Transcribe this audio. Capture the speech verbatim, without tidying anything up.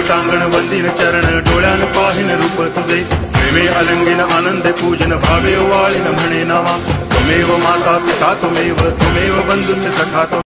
सांगण वंदिन चरण डोळ्यान पाहिन रूप तुझे प्रेमे अलंगिन आनंद पूजन भावे वाळीन म्हणे नावा त्वमेव माता पिता त्वमेव त्वमेव बंधुश्च सखा